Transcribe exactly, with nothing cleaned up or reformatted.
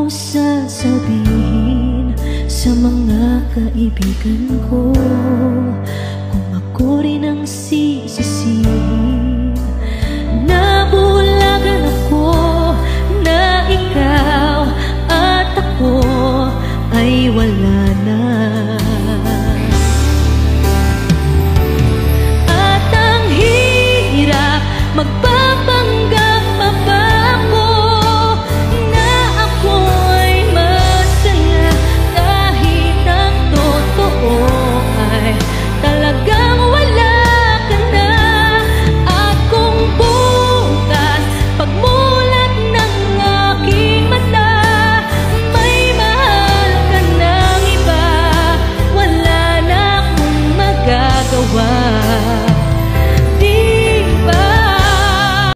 sasabihin sa mga kaibigan ko kung ako rin ang sisisi?